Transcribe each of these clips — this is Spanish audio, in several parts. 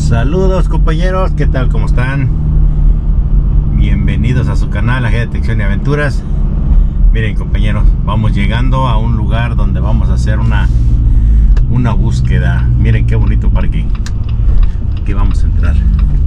Saludos compañeros, ¿qué tal? ¿Cómo están? Bienvenidos a su canal Agente Detección y Aventuras. Miren compañeros, vamos llegando a un lugar donde vamos a hacer una búsqueda. Miren qué bonito parque. Aquí vamos a entrar.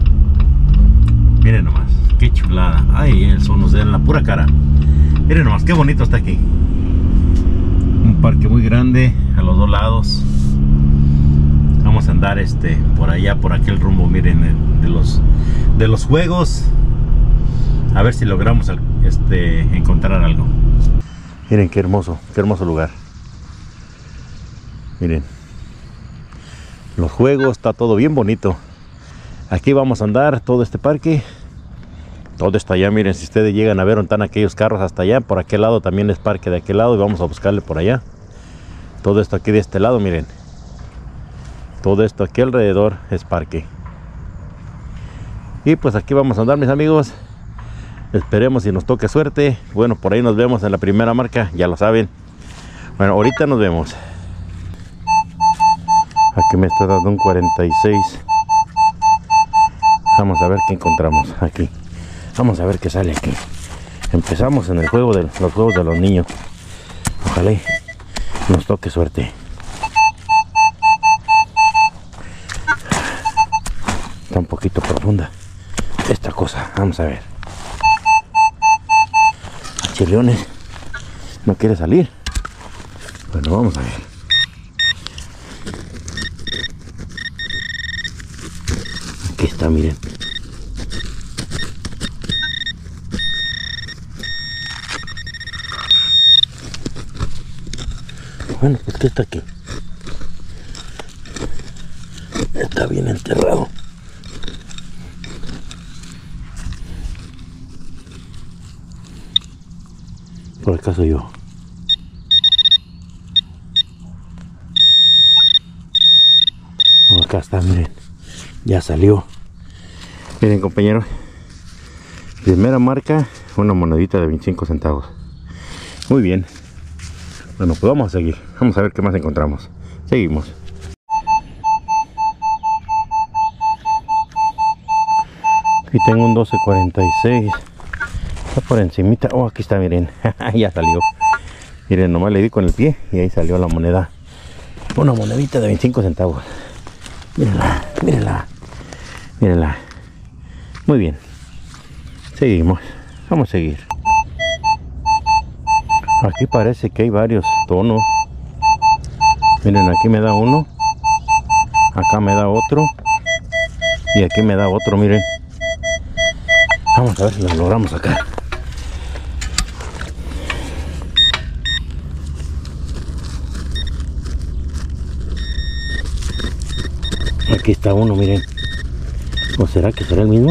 Miren nomás, qué chulada. Ay, el sol nos da en la pura cara. Miren nomás, qué bonito está aquí. Un parque muy grande a los dos lados. Vamos a andar por allá, por aquel rumbo, miren, de los juegos. A ver si logramos encontrar algo. Miren qué hermoso lugar. Miren, los juegos, está todo bien bonito. Aquí vamos a andar todo este parque. Todo está allá, miren, si ustedes llegan a ver dónde están aquellos carros hasta allá, por aquel lado también es parque de aquel lado y vamos a buscarle por allá. Todo esto aquí de este lado, miren. Todo esto aquí alrededor es parque. Y pues aquí vamos a andar, mis amigos. Esperemos si nos toque suerte. Bueno, por ahí nos vemos en la primera marca, ya lo saben. Bueno, ahorita nos vemos. Aquí me está dando un 46. Vamos a ver qué encontramos aquí. Vamos a ver qué sale aquí. Empezamos en el juego de los juegos de los niños. Ojalá nos toque suerte. Está un poquito profunda esta cosa. Vamos a ver. Chileones no quiere salir. Bueno, vamos a ver. Aquí está, miren. Bueno, pues que está aquí. Está bien enterrado. Por acaso yo. Acá está, miren. Ya salió. Miren, compañeros. Primera marca, una monedita de 25 centavos. Muy bien. Bueno, pues vamos a seguir. Vamos a ver qué más encontramos. Seguimos. Aquí tengo un 12.46. Está por encimita. Oh, aquí está, miren. Ya salió. Miren, nomás le di con el pie y ahí salió la moneda. Una monedita de 25 centavos. Mírenla, mírenla. Mírenla. Muy bien. Seguimos. Vamos a seguir. Aquí parece que hay varios tonos. Miren, aquí me da uno. Acá me da otro. Y aquí me da otro, miren. Vamos a ver si lo logramos acá. Aquí está uno, miren. ¿O será que será el mismo?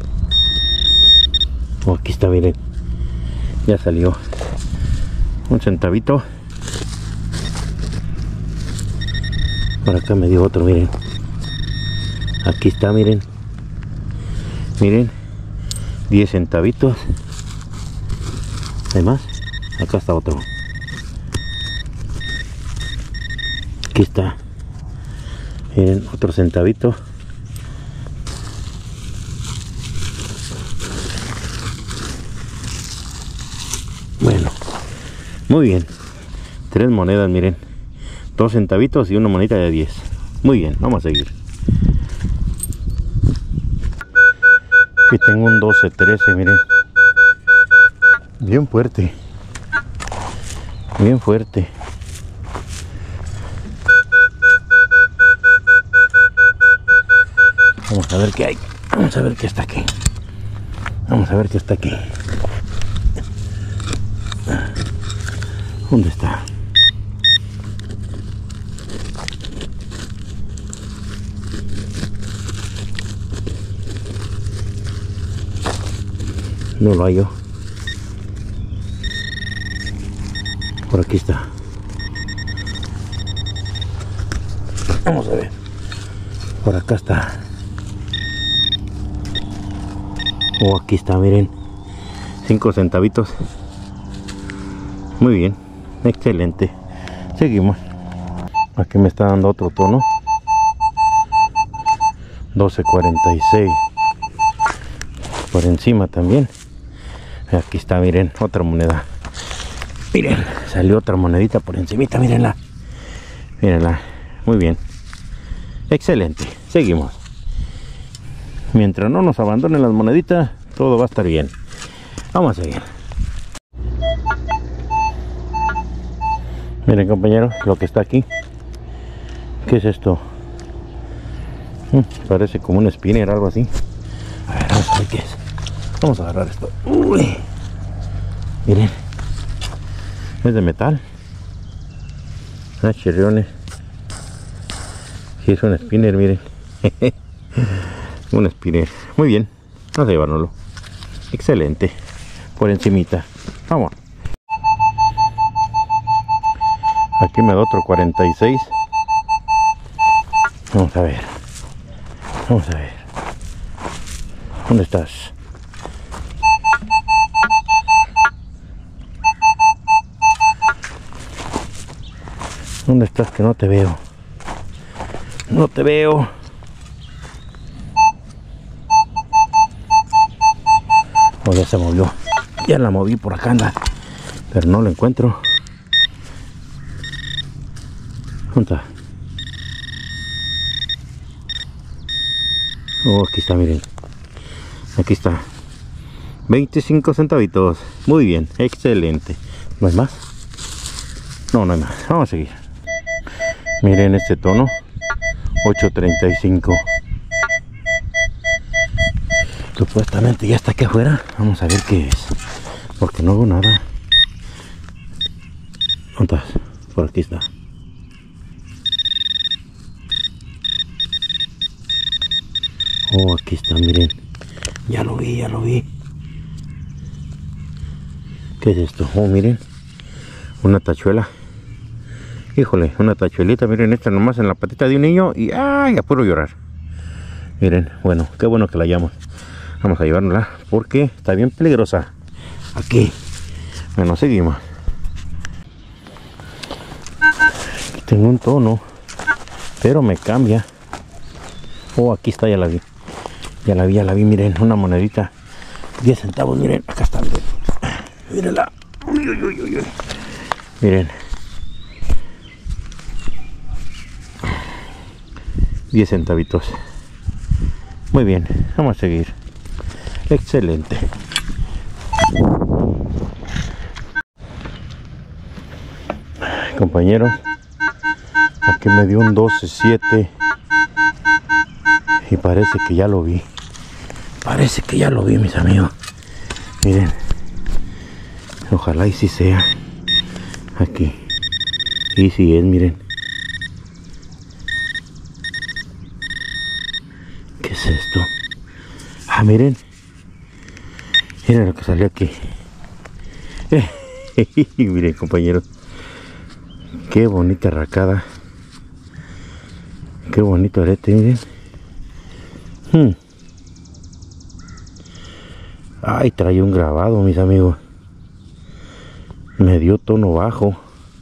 O aquí está, miren. Ya salió. Un centavito. Por acá me dio otro, miren. Aquí está, miren. Miren. 10 centavitos. ¿Hay más? Acá está otro. Aquí está. Miren, otro centavito. Bueno, muy bien. 3 monedas, miren. 2 centavitos y una monedita de 10. Muy bien, vamos a seguir. Aquí tengo un 12.13, miren. Bien fuerte. Bien fuerte. Vamos a ver qué hay. Vamos a ver qué está aquí. Vamos a ver qué está aquí. ¿Dónde está? No lo hallo. Por aquí está. Vamos a ver. Por acá está. Oh, aquí está, miren. 5 centavitos. Muy bien. Excelente. Seguimos. Aquí me está dando otro tono. 12.46. Por encima también. Aquí está, miren, otra moneda. Miren, salió otra monedita por encimita, mírenla. Mírenla, muy bien. Excelente, seguimos. Mientras no nos abandonen las moneditas, todo va a estar bien. Vamos a seguir. Miren, compañeros, lo que está aquí. ¿Qué es esto? Parece como un spinner, algo así. A ver, vamos a ver qué es. Vamos a agarrar esto. Uy. Miren, es de metal. Chirriones. Sí, es un spinner, miren. Un spinner. Muy bien, vamos a llevárnoslo. Excelente. Por encimita. Vamos. Aquí me da otro 46. Vamos a ver. Vamos a ver. ¿Dónde estás? ¿Dónde estás que no te veo? No te veo. Oh, ya se movió. Ya la moví, por acá anda. Pero no la encuentro. ¿Dónde está? Oh, aquí está, miren. Aquí está. 25 centavitos. Muy bien, excelente. ¿No hay más? No, no hay más. Vamos a seguir. Miren este tono. 8.35. Supuestamente ya está aquí afuera. Vamos a ver qué es. Porque no hago nada. ¿Dónde estás? Por aquí está. Oh, aquí está, miren. Ya lo vi, ya lo vi. ¿Qué es esto? Oh, miren. Una tachuela. Híjole, una tachuelita. Miren, esta nomás en la patita de un niño. Y ¡ay! A puro llorar. Miren, bueno, qué bueno que la hallamos. Vamos a llevárnosla porque está bien peligrosa. Aquí. Bueno, seguimos. Aquí tengo un tono. Pero me cambia. Oh, aquí está, ya la vi. Ya la vi, miren, una monedita. 10 centavos, miren, acá está, miren. Mírenla. Uy, uy, uy, uy. Miren. 10 centavitos. Muy bien, vamos a seguir. Excelente. Compañeros, aquí me dio un 12.7 y parece que ya lo vi. Parece que ya lo vi, mis amigos. Miren, ojalá y si sea aquí. Y si es, miren. ¿Qué es esto? Ah, miren. Miren lo que salió aquí. Miren, compañeros. Qué bonita arracada. Qué bonito arete, miren. Ay, trae un grabado, mis amigos. Me dio tono bajo.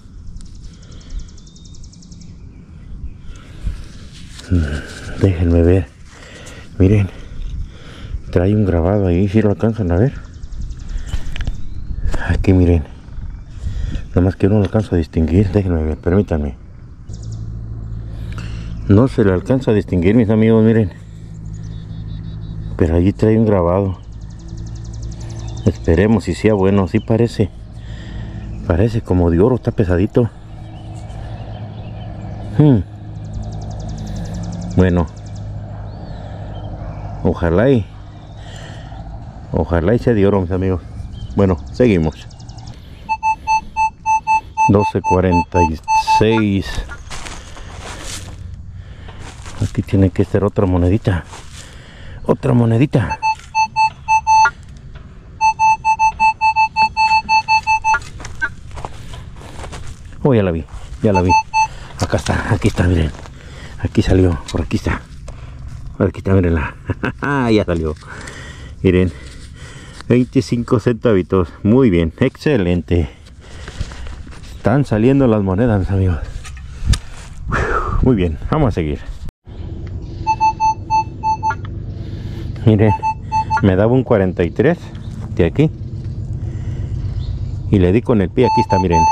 Déjenme ver. Miren. Trae un grabado ahí, si lo alcanzan a ver. Aquí miren. Nada más que no lo alcanzo a distinguir. Déjenme ver, permítanme. No se le alcanza a distinguir, mis amigos, miren. Pero allí trae un grabado. Esperemos si sea bueno. Sí parece. Parece como de oro, está pesadito. Bueno. Ojalá y sea de oro, mis amigos. Bueno, seguimos. 12.46. Aquí tiene que ser otra monedita. Otra monedita. Oh, ya la vi, ya la vi. Acá está, aquí está, miren. Aquí salió, por aquí está. Por aquí está, mirenla. Ya salió. Miren. 25 centavitos. Muy bien, excelente. Están saliendo las monedas, mis amigos. Muy bien, vamos a seguir. Miren, me daba un 43 de aquí y le di con el pie. Aquí está, miren,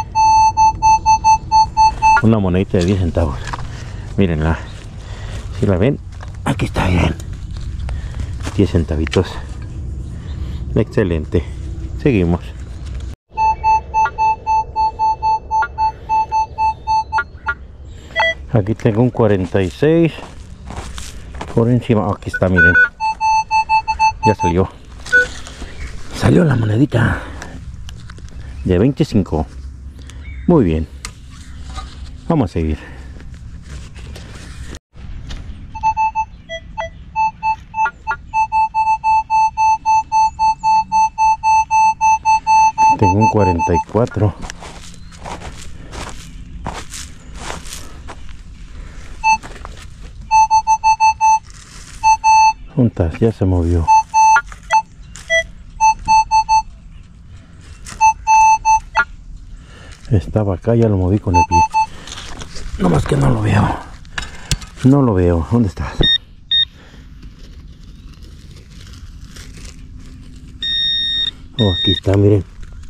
una monedita de 10 centavos. Mírenla, si la ven, aquí está, miren, 10 centavitos. Excelente. Seguimos. Aquí tengo un 46 por encima. Aquí está, miren, ya salió la monedita de 25. Muy bien, vamos a seguir. Tengo un 44. Juntas, ya se movió. Estaba acá, ya lo moví con el pie. No más que no lo veo. No lo veo. ¿Dónde estás? Oh, aquí está, miren.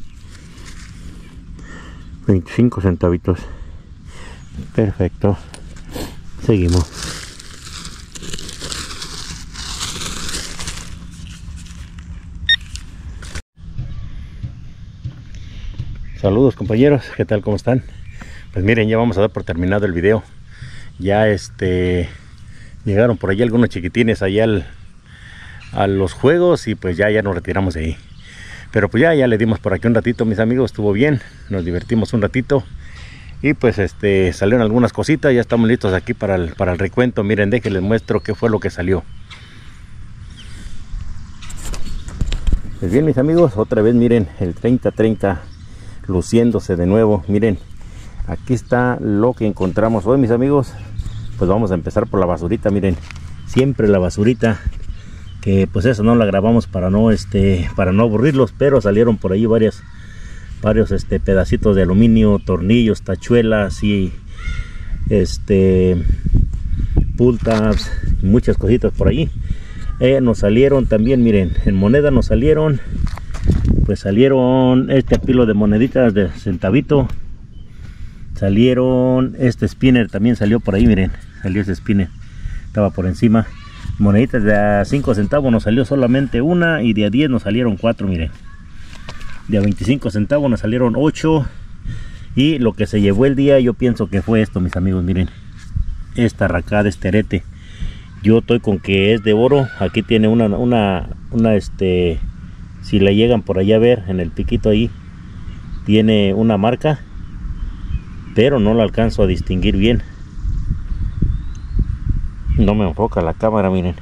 25 centavitos. Perfecto. Seguimos. Saludos, compañeros, ¿qué tal? ¿Cómo están? Pues miren, ya vamos a dar por terminado el video. Ya llegaron por allí algunos chiquitines allá a los juegos y pues ya nos retiramos de ahí. Pero pues ya le dimos por aquí un ratito, mis amigos, estuvo bien, nos divertimos un ratito y pues salieron algunas cositas. Ya estamos listos aquí para el recuento. Miren, déjenles muestro qué fue lo que salió. Pues bien, mis amigos, otra vez miren el 30-30 luciéndose de nuevo. Miren, aquí está lo que encontramos hoy, mis amigos. Pues vamos a empezar por la basurita. Miren, siempre la basurita, que pues eso no la grabamos para no aburrirlos, pero salieron por ahí varios pedacitos de aluminio, tornillos, tachuelas y pull tabs, muchas cositas por ahí. Nos salieron también, miren, en moneda nos salieron, pues salieron pilo de moneditas de centavito, salieron spinner, también salió por ahí, miren, salió ese spinner, estaba por encima. Moneditas de a 5 centavos nos salió solamente una, y de a 10 nos salieron 4, miren. De a 25 centavos nos salieron 8, y lo que se llevó el día yo pienso que fue esto, mis amigos. Miren, esta racada, arete, yo estoy con que es de oro. Aquí tiene si le llegan por allá a ver en el piquito, ahí tiene una marca, pero no la alcanzo a distinguir bien. No me enfoca la cámara, miren.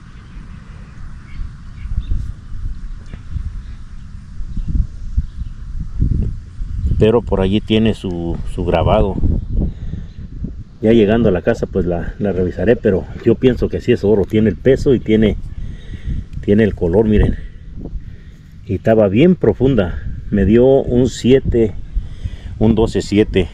Pero por allí tiene su grabado. Ya llegando a la casa pues la revisaré, pero yo pienso que sí es oro. Tiene el peso y tiene el color, miren. Y estaba bien profunda. Me dio un 7, un 12.7,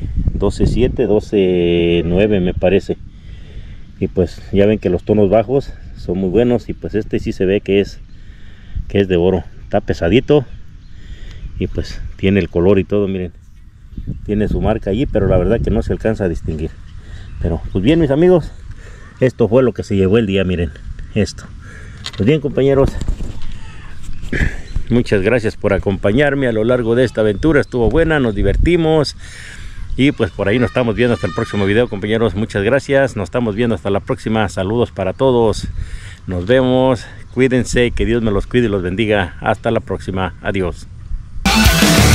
12.9 me parece. Y pues ya ven que los tonos bajos son muy buenos, y pues sí se ve que es de oro. Está pesadito y pues tiene el color y todo, miren. Tiene su marca allí, pero la verdad que no se alcanza a distinguir. Pero pues bien, mis amigos, esto fue lo que se llevó el día, miren, esto. Pues bien, compañeros, muchas gracias por acompañarme a lo largo de esta aventura. Estuvo buena, nos divertimos. Y pues por ahí nos estamos viendo hasta el próximo video, compañeros. Muchas gracias, nos estamos viendo hasta la próxima. Saludos para todos, nos vemos, cuídense, que Dios me los cuide y los bendiga. Hasta la próxima, adiós.